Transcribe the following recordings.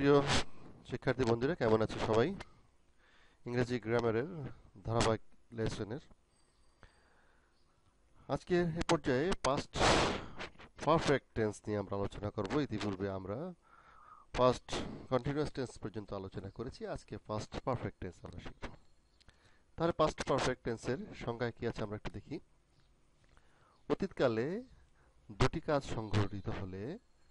সুপ্রিয় শিক্ষার্থী বন্ধুরা, কেমন আছো সবাই? ইংরেজি গ্রামারের ধারাবাহিক লেসনের আজকে এ পর্যায়ে পাস্ট পারফেক্ট টেন্স নিয়ে আমরা আলোচনা করব। ইতিপূর্বে আমরা পাস্ট কন্টিনিউয়াস টেন্স পর্যন্ত আলোচনা করেছি। আজকে পাস্ট পারফেক্ট টেন্স আমরা শিখব। তাহলে পাস্ট পারফেক্ট টেন্সের সংজ্ঞায় কি আছে আমরা একটু দেখি। অতীতকালে দুটি কাজ সংঘটিত হলে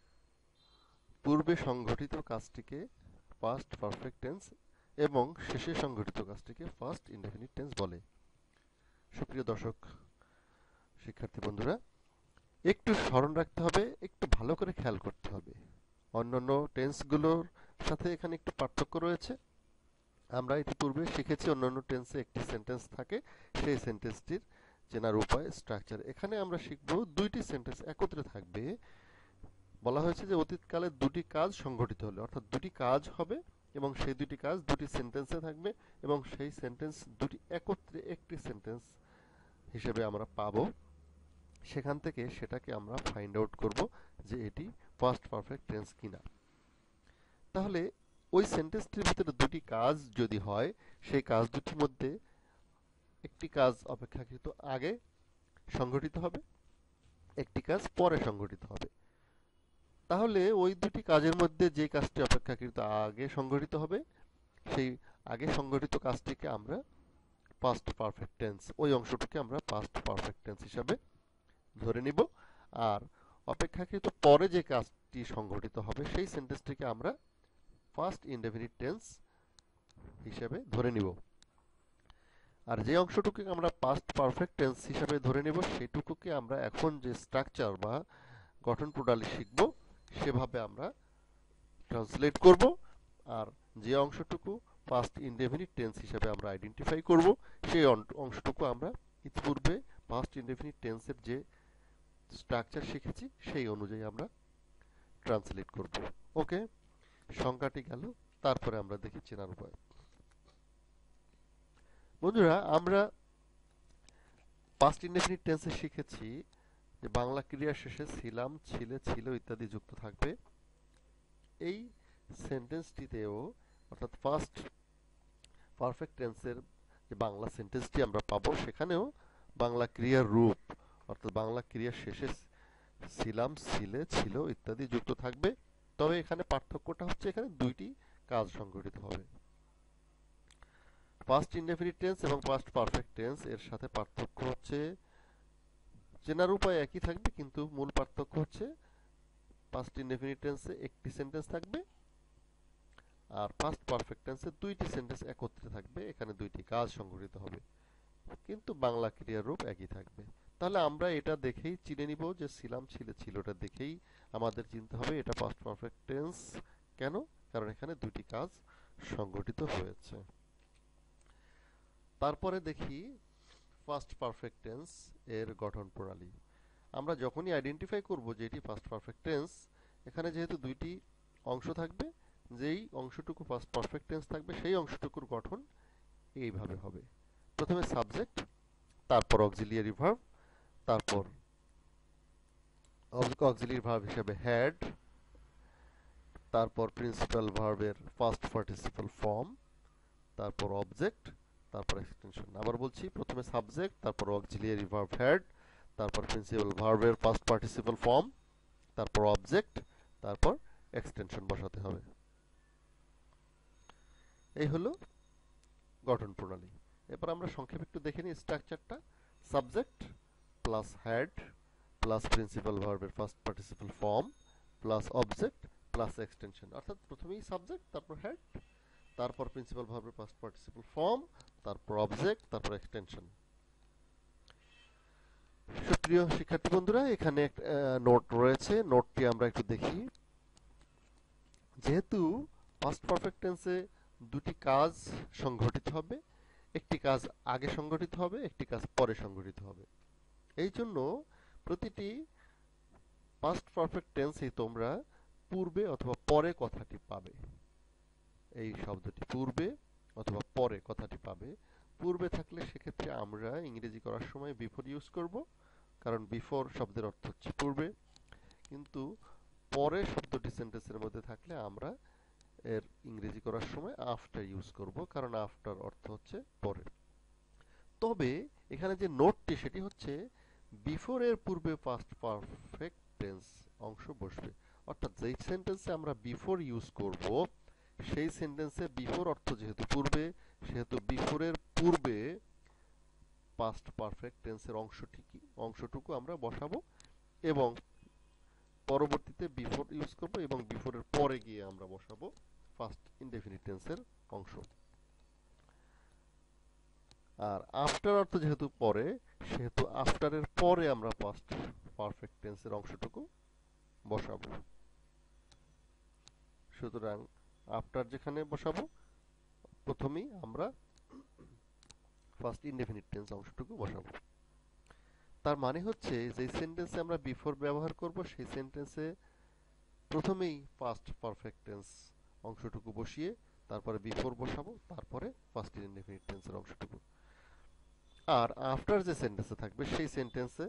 পূর্বে সংঘটিত কাজটিকে পাস্ট পারফেক্ট টেন্স এবং শেষে সংঘটিত কাজটিকে ফার্স্ট ইনডেফিনিট টেন্স বলে। সুপ্রিয় দর্শক শিক্ষার্থী বন্ধুরা, একটু স্মরণ রাখতে হবে, একটু ভালো করে খেয়াল করতে হবে। অন্যান্য টেন্সগুলোর সাথে এখানে একটু পার্থক্য রয়েছে। আমরা ইতিপূর্বে শিখেছি অন্যান্য টেন্সে একটি সেন্টেন্স থাকে, সেই সেন্টেন্সটির চেনার উপায়, স্ট্রাকচার। এখানে আমরা শিখব দুইটি সেন্টেন্স একত্রে থাকবে। বলা হয়েছে যে অতীতকালে দুটি কাজ সংঘটিত হলে, অর্থাৎ দুটি কাজ হবে এবং সেই দুটি কাজ দুটি সেন্টেন্সে থাকবে এবং সেই সেন্টেন্স দুটি একত্রে একটি সেন্টেন্স হিসেবে আমরা পাবো। সেখান থেকে সেটাকে আমরা ফাইন্ড আউট করব যে এটি পাস্ট পারফেক্ট টেন্স কিনা। তাহলে ওই সেন্টেন্সটির ভিতরে দুটি কাজ যদি হয়, সেই কাজ দুটির মধ্যে একটি কাজ অপেক্ষাকৃত আগে সংঘটিত হবে, একটি কাজ পরে সংঘটিত হবে। তাহলে ওই দুটি কাজের মধ্যে যে কাজটি অপেক্ষাকৃত আগে সংঘটিত হবে, সেই আগে সংঘটিত কাজটিকে আমরা পাস্ট পারফেক্ট টেন্স, ওই অংশটিকে আমরা পাস্ট পারফেক্ট টেন্স হিসাবে ধরে নিব। আর অপেক্ষাকৃত পরে যে কাজটি সংঘটিত হবে, সেই সেন্টেন্সটিকে আমরা ফার্স্ট ইনডেফিনিট টেন্স হিসাবে ধরে নিব। আর যে অংশটুকুকে আমরা পাস্ট পারফেক্ট টেন্স হিসাবে ধরে নিব, সেটুকুকে আমরা এখন যে স্ট্রাকচার বা গঠন প্রণালী শিখব, সেভাবে আমরা ট্রান্সলেট করব। আর যে অংশটুকু পাস্ট ইনডেফিনিট টেন্স হিসেবে আমরা আইডেন্টিফাই করব, সেই অংশটুকু আমরা ইতিপূর্বে পাস্ট ইনডেফিনিট টেন্সের যে স্ট্রাকচার শিখেছি সেই অনুযায়ী আমরা ট্রান্সলেট করব। ওকে, সংজ্ঞাটি গেল। তারপরে আমরা দেখি চেনার উপায়। বন্ধুরা, আমরা পাস্ট ইনডেফিনিট টেন্সে শিখেছি যে বাংলা ক্রিয়ার শেষে ছিলাম, ছিলে, ছিল ইত্যাদি যুক্ত থাকবে। এই সেন্টেন্সটিতেও, অর্থাৎ ফার্স্ট পারফেক্ট টেন্সের যে বাংলা সেন্টেন্সটি আমরা পাবো, সেখানেও বাংলা ক্রিয়ার রূপ, অর্থাৎ বাংলা ক্রিয়ার শেষে ছিলাম, ছিলে, ছিল ইত্যাদি যুক্ত থাকবে। তবে এখানে পার্থক্যটা হচ্ছে এখানে দুইটি কাজ সংঘটিত হবে। পাস্ট ইনডেফিনিট টেন্স এবং পাস্ট পারফেক্ট টেন্স এর সাথে পার্থক্য হচ্ছে, চেনার উপায় একই থাকবে, কিন্তু মূল পার্থক্য হচ্ছে পাস্ট ইনডেফিনিট টেন্সে একটি সেন্টেন্স থাকবে আর পাস্ট পারফেক্ট টেন্সে দুইটি সেন্টেন্স একত্রে থাকবে। এখানে দুইটি কাজ সংঘটিত হবে, কিন্তু বাংলা ক্রিয়ার রূপ একই থাকবে। তাহলে আমরা এটা দেখেই চিনে নিব যে ছিলাম, ছিলে, ছিলটা দেখেই আমাদের চিনতে হবে এটা পাস্ট পারফেক্ট টেন্স। কেন? কারণ এখানে দুটি কাজ সংঘটিত হয়েছে। তারপরে দেখি ফার্স্ট পারফেক্ট টেন্স এর গঠন প্রণালী। আমরা যখনই আইডেন্টিফাই করব যে এটি ফার্স্ট পারফেক্ট টেন্স, এখানে যেহেতু দুইটি অংশ থাকবে, যেই অংশটুকু ফার্স্ট পারফেক্ট টেন্স থাকবে সেই অংশটুকুর গঠন এইভাবে হবে। প্রথমে সাবজেক্ট, তারপর অক্সিলিয়ারি ভার্ব, তারপর অক্সিলিয়ারি ভার্ব হিসেবে হ্যাড, তারপর প্রিন্সিপাল ভার্বের ফার্স্ট পার্টিসিপল ফর্ম, তারপর অবজেক্ট, তারপর এক্সটেনশন। আবার বলছি, প্রথমে সাবজেক্ট, তারপর অক্সিলিয়ারি ভার্ব হ্যাড, তারপর প্রিন্সিপাল ভার্বের ফার্স্ট পার্টিসিপল ফর্ম, তারপর অবজেক্ট, তারপর এক্সটেনশন বসাতে হবে। এই হলো গঠন প্রণালী। এরপর আমরা সংক্ষেপে একটু দেখে নিই স্ট্রাকচারটা। Subject plus had plus principal ভার্বের first participle form plus object plus extension. অর্থাৎ প্রথমেই সাবজেক্ট, তারপর হ্যাড, তারপর প্রিন্সিপাল ভার্বের ফার্স্ট পার্টিসিপল ফর্ম, তারপর অবজেক্ট, তারপর এক্সটেনশন। সুপ্রিয় শিক্ষার্থী বন্ধুরা, এখানে একটা নোট রয়েছে, নোটটি আমরা একটু দেখি। যেহেতু পাস্ট পারফেক্ট টেন্সে দুটি কাজ সংঘটিত হবে, একটি কাজ আগে সংঘটিত হবে, একটি কাজ পরে সংঘটিত হবে। এই জন্য প্রতিটি পাস্ট পারফেক্ট টেন্সেই তোমরা পূর্বে অথবা পরে কথাটি পাবে। এই শব্দটি পূর্বে অথবা পরে কথাটি পাবে। পূর্বে থাকলে সেক্ষেত্রে আমরা ইংরেজি করার সময় বিফোর ইউজ করব, কারণ বিফোর শব্দের অর্থ হচ্ছে পূর্বে। কিন্তু পরে শব্দটি সেন্টেন্সের মধ্যে থাকলে আমরা এর ইংরেজি করার সময় আফটার ইউজ করব, কারণ আফটার অর্থ হচ্ছে পরে। তবে এখানে যে নোটটি সেটি হচ্ছে বিফোর এর পূর্বে পাস্ট পারফেক্ট টেন্স অংশ বসবে। অর্থাৎ যেই সেন্টেন্সে আমরা বিফোর ইউজ করব সেই সেন্টেন্সে বিফোর অর্থ যেহেতু পূর্বে, সেহেতু বিফোরের পূর্বে পাস্ট পারফেক্ট টেন্সের অংশটুকু আমরা বসাবো এবং পরবর্তীতে বিফোর ইউজ করব এবং বিফোরের পরে গিয়ে আমরা বসাবো ফার্স্ট ইনডেফিনিট টেন্সের অংশ। আর আফটার অর্থ যেহেতু পরে, সেহেতু আফটারের পরে আমরা পাস্ট পারফেক্ট টেন্সের অংশটুকু বসাবো। সুতরাং আফটার যেখানে বসাবো প্রথমেই আমরা ফার্স্ট ইনডেফিনিট টেন্স অংশটুকু বসাবো। তার মানে হচ্ছে যে সেন্টেন্সে আমরা বিফোর ব্যবহার করব সেই সেন্টেন্সে প্রথমেই পাস্ট পারফেক্ট টেন্স অংশটুকু বসিয়ে তারপরে বিফোর বসাবো, তারপরে ফার্স্ট ইনডেফিনিট টেন্সের অংশটুকু। আর আফটার যে সেন্টেন্সে থাকবে সেই সেন্টেন্সে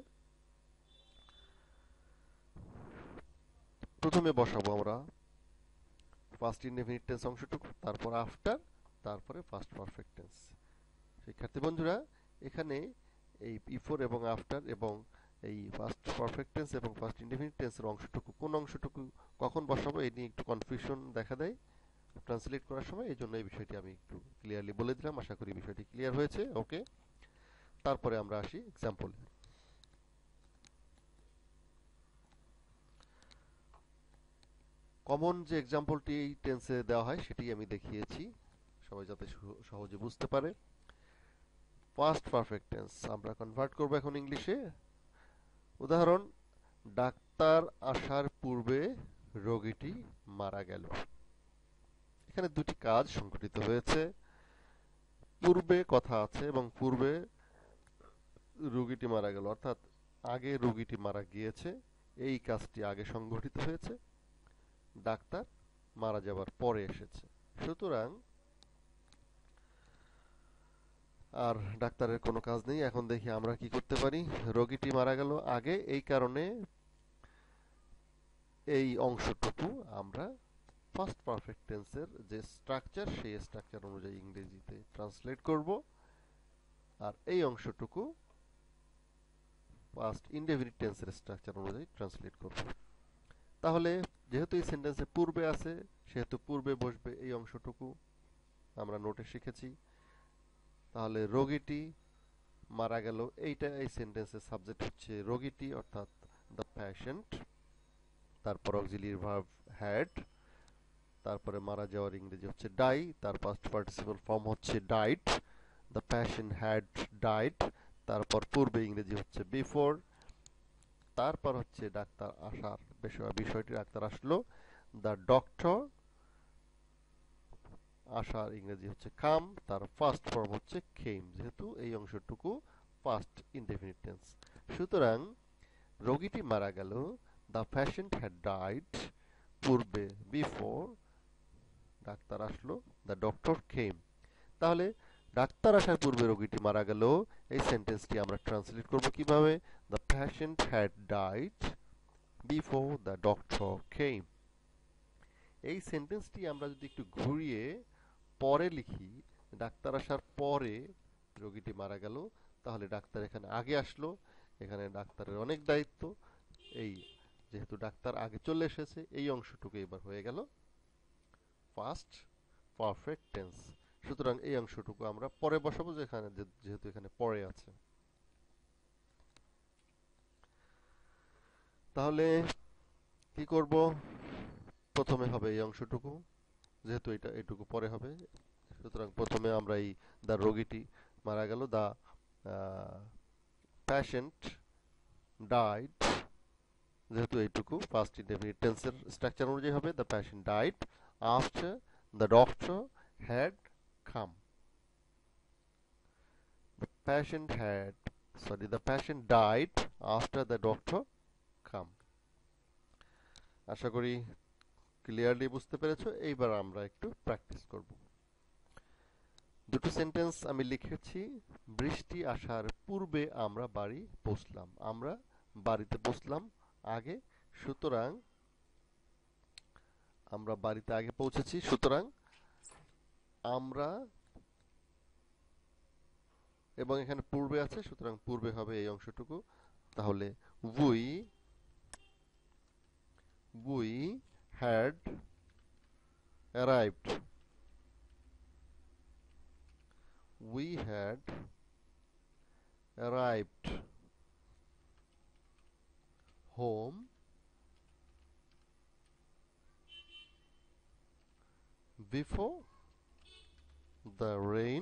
প্রথমে বসাবো আমরা ফার্স্ট ইনডেফিনিট টেন্স অংশটুকু, তারপর আফটার, তারপরে ফার্স্ট পারফেক্ট টেন্স। শিক্ষার্থী বন্ধুরা, এখানে এই বিফোর এবং আফটার এবং এই ফার্স্ট পারফেক্ট টেন্স এবং ফার্স্ট ইনডেফিনিট টেন্সের অংশটুকু কোন অংশটুকু কখন বসাবো এই নিয়ে একটু কনফিউশন দেখা দেয় ট্রান্সলেট করার সময়। এই জন্য এই বিষয়টি আমি একটু ক্লিয়ারলি বলে দিলাম। আশা করি বিষয়টি ক্লিয়ার হয়েছে। ওকে, তারপরে আমরা আসি এক্সাম্পল। কমন যে এক্সাম্পলটি এই টেন্সে দেওয়া হয় সেটি আমি দেখিয়েছি সবাই যাতে সহজে বুঝতে পারে। পাস্ট পারফেক্ট টেন্স আমরা কনভার্ট করব এখন ইংলিশে। উদাহরণ, ডাক্তার আসার পূর্বে রোগীটি মারা গেল। এখানে দুটি কাজ সংঘটিত হয়েছে। পূর্বে কথা আছে এবং পূর্বে রোগীটি মারা গেল, অর্থাৎ আগে রোগীটি মারা গিয়েছে, এই কাজটি আগে সংঘটিত হয়েছে, ডাক্তার মারা যাবার পরে এসেছে। সুতরাং আর ডাক্তারের কোনো কাজ নেই। এখন দেখি আমরা কি করতে পারি। রোগীটি মারা গেল আগে, এই কারণে এই অংশটুকু আমরা ফার্স্ট পারফেক্ট টেন্সের যে স্ট্রাকচার সেই স্ট্রাকচার অনুযায়ী ইংরেজিতে ট্রান্সলেট করব, আর এই অংশটুকু পাস্ট ইনডেফিনিট টেন্সের স্ট্রাকচার অনুযায়ী ট্রান্সলেট করব। তাহলে যেহেতু এই সেন্টেন্সে পূর্বে আছে সেহেতু পূর্বে বসবে এই অংশটুকু, আমরা নোটে শিখেছি। তাহলে রোগীটি মারা গেল, এইটা এই সেন্টেন্সের সাবজেক্ট হচ্ছে রোগীটি অর্থাৎ দ্য পেশেন্ট, তারপর অক্সিলিয়ারি ভার্ব হ্যাড, তারপরে মারা যাওয়ার ইংরেজি হচ্ছে ডাই, তার পাস্ট পার্টিসিপল ফর্ম হচ্ছে died, the patient had died, তারপর পূর্বে ইংরেজি হচ্ছে বিফোর, তারপর হচ্ছে ডাক্তার আসার বিষয়টি, ডাক্তার আসলো, দ্য ডক্টর আসার ইংরেজি হচ্ছে কাম, তার ফার্স্ট ফর্ম হচ্ছে কেম, যেহেতু এই অংশটুকু ফার্স্ট ইনডেফিনিট টেন্স। সুতরাং রোগীটি মারা গেল, দ্য পেশেন্ট হ্যাড ডাইড, পূর্বে বিফোর, ডাক্তার আসলো, দ্য ডক্টর কেম। তাহলে ডাক্তার আসার পূর্বে রোগীটি মারা গেল, এই সেন্টেন্সটি আমরা ট্রান্সলেট করব কিভাবে? The patient had died before the doctor came. এই সেন্টেন্সটি আমরা যদি একটু ঘুরিয়ে পরে লিখি, ডাক্তার আসার পরে রোগীটি মারা গেল, তাহলে ডাক্তার এখানে আগে আসলো, এখানে ডাক্তারের অনেক দায়িত্ব, এই যেহেতু ডাক্তার আগে চলে এসেছে এই অংশটুকু এবার হয়ে গেল ফার্স্ট পারফেক্ট টেন্স। সুতরাং এই অংশটুকু আমরা পরে বসাবো, যেহেতু এখানে পরে আছে। তাহলে কি করব? প্রথমে হবে এই অংশটুকু, যেহেতু এটুকু পরে হবে, সুতরাং প্রথমে আমরা এই দা রোগীটি মারা গেল, দা পেশেন্ট ডাইড, যেহেতু এইটুকু ফার্স্ট ইনডেফিনিট টেন্সের স্ট্রাকচার অনুযায়ী হবে, the patient died after the doctor had come. The patient died after the doctor come. আশা করি ক্লিয়ারলি বুঝতে পেরেছো। এইবার আমরা একটু প্র্যাকটিস করব। দুটো সেন্টেন্স আমি লিখেছি। বৃষ্টি আসার পূর্বে আমরা বাড়ি পৌঁছলাম। আমরা বাড়িতে পৌঁছলাম আগে, সুতরাং আমরা বাড়িতে আগে পৌঁছেছি, সুতরাং আমরা, এবং এখানে পূর্বে আছে, সুতরাং পূর্বে হবে এই অংশটুকু। তাহলে we we had arrived, we had arrived home before the rain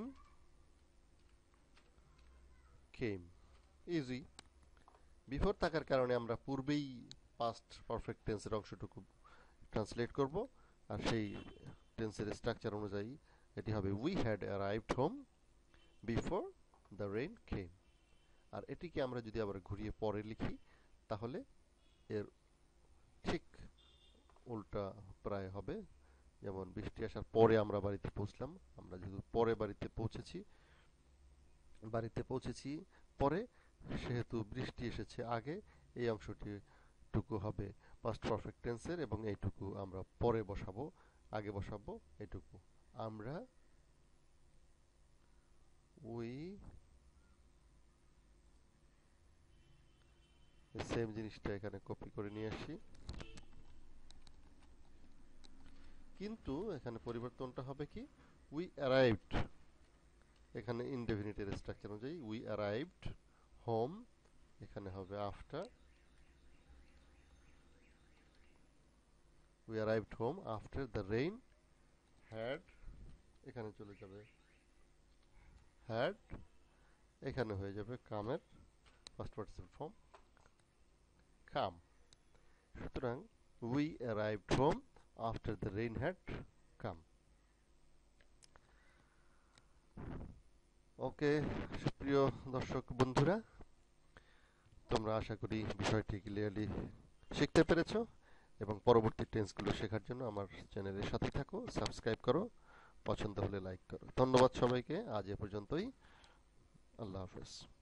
came. Easy. Before থাকার কারণে আমরা পূর্বেই পাস্ট পারফেক্ট টেন্সের অংশটুকু ট্রান্সলেট করব, আর সেই টেন্সের স্ট্রাকচার অনুযায়ী এটি হবে we had arrived home before the rain came. আর এটিকে আমরা যদি আবার ঘুরিয়ে পরে লিখি, তাহলে এর ঠিক উল্টা প্রায় হবে। যেমন বৃষ্টি আসার পরে আমরা বাড়িতে পৌঁছলাম, আমরা যেহেতু পরে বাড়িতে পৌঁছেছি পরে, সেহেতু বৃষ্টি এসেছে আগে, এই অংশটি টুকু হবে পাস্ট পারফেক্ট টেন্সের, এবং এইটুকু আমরা পরে বসাবো, আগে বসাবো এইটুকু। আমরা উই, সেম জিনিসটা এখানে কপি করে নিয়ে আসি, কিন্তু এখানে পরিবর্তনটা হবে কি, উই অ্যারাইভড, এখানে ইনডেফিনিটের স্ট্রাকচার অনুযায়ী উই অ্যারাইভড হোম, এখানে হবে after, we arrived home after the rain had, এখানে চলে যাবে হ্যাড, এখানে হয়ে যাবে কামের ফার্স্ট পার্টিসিপল ফর্ম কাম। সুতরাং we arrived home after the rain had come. Okay, সুপ্রিয় দর্শক বন্ধুরা, তোমরা আশা করি বিষয়টি ক্লিয়ারলি শিখতে পেরেছো, এবং পরবর্তী টেন্সগুলো শেখার জন্য আমার চ্যানেলের সাথে থাকো, সাবস্ক্রাইব করো, পছন্দ হলে লাইক করো। ধন্যবাদ সবাইকে, আজ এ পর্যন্তই। আল্লাহ হাফেজ।